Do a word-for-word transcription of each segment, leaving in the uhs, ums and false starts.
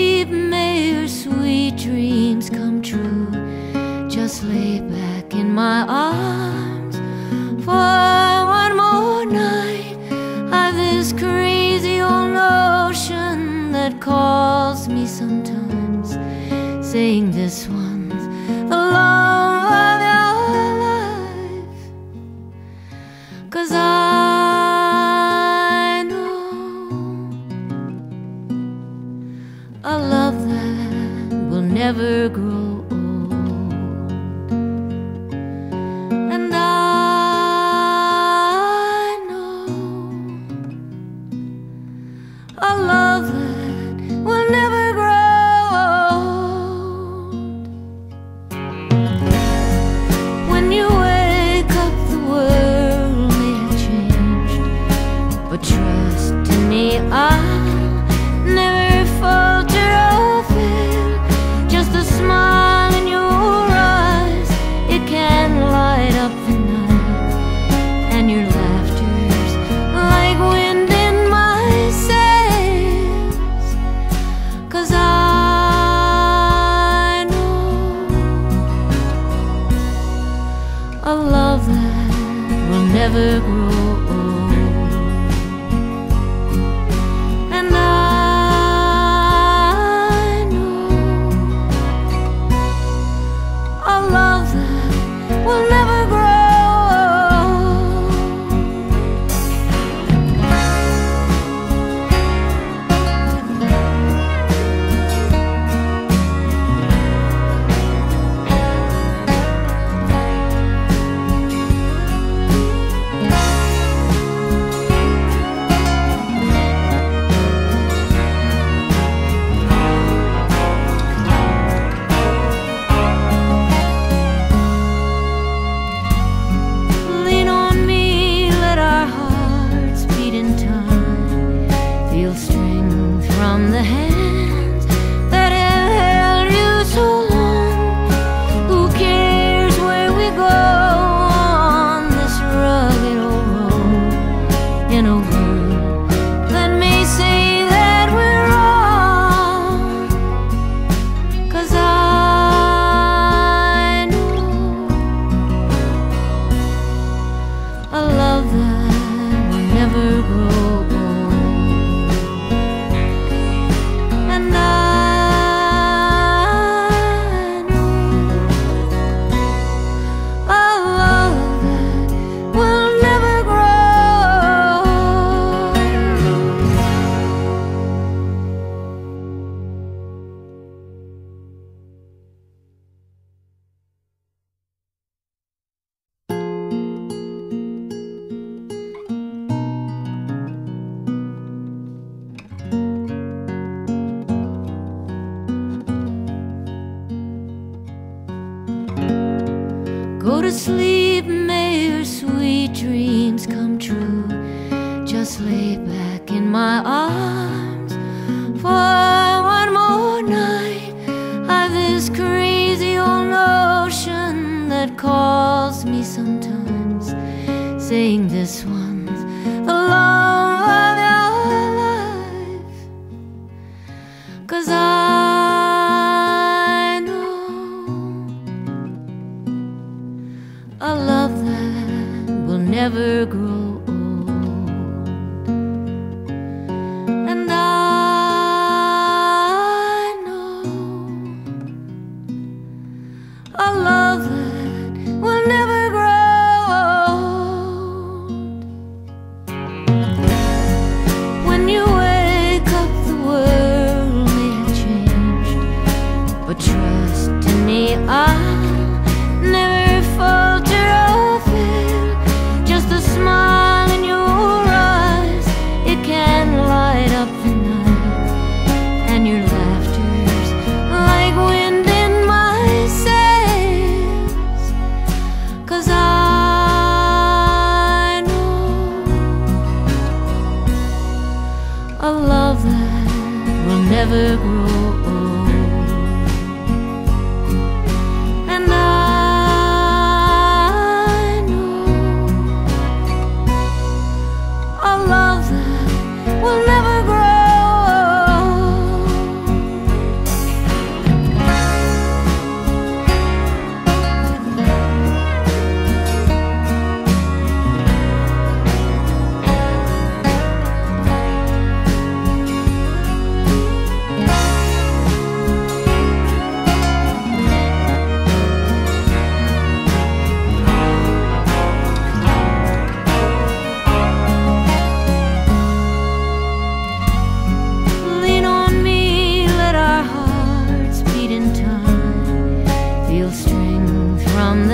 sleep, may your sweet dreams come true. Just lay back in my arms for one more night. I've this crazy old notion that calls me sometimes, saying this one's the love of your life. 'Cause I know a love that will never grow old, and I know a love that will never grow old. When you wake up, the world may have changed, but trust in me, I'll never falter or fail. Just a smile in your eyes, it can light up the night, and your laughter's like wind in my sails. 'Cause I know a love that will never grow old, and I know a love that will never grow old. Lean on me, let our hearts beat in time. Feel strength from the hands that have held you so long. Who cares where we go on this rugged old road, in a world that may say that we're wrong? 'Cause I know a love that will never grow old, and I know a love that will never grow old. Go to sleep, may your sweet dreams come true. Just lay back in my arms for one more night. I've this crazy old notion that calls me sometimes, saying this one's the love of your life. 'Cause I know a love that will never grow old, and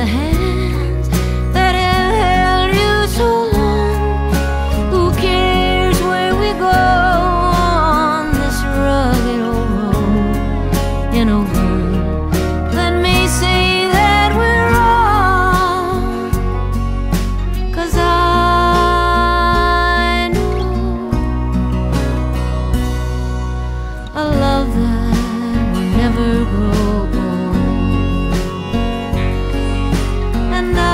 the hands that have held you so long. Who cares where we go on this rugged old road, in a world that may say that we're wrong? 'Cause I know a love that will never grow old. And I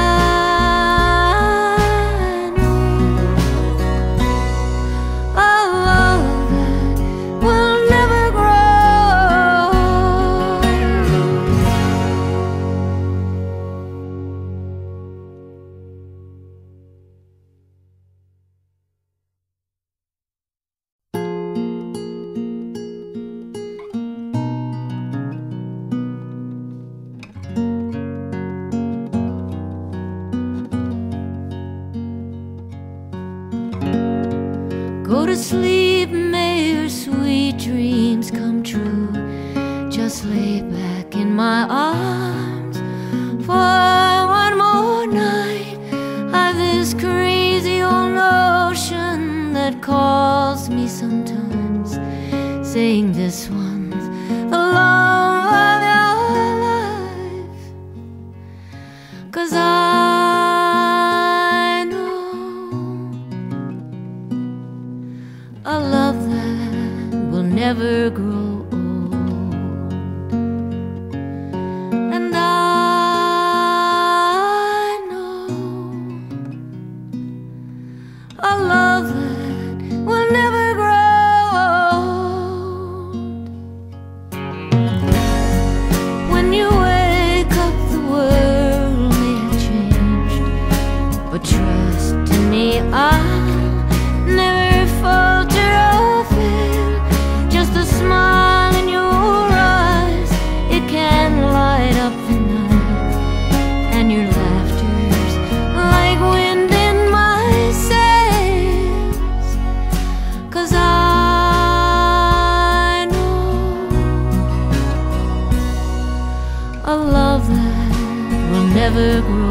know a love that will never grow old. Go to sleep, may your sweet dreams come true. Just lay back in my arms for one more night. I've this crazy old notion that calls me sometimes, saying this one's the love of your life. 'Cause I a love that will never grow old. And I know a love that will never grow old. When you wake up, the world may have changed, but trust in me, I'll never falter or fail. Just a smile in your eyes, it can light up the night. And your laughter's like wind in my sails. 'Cause I know a love that will never grow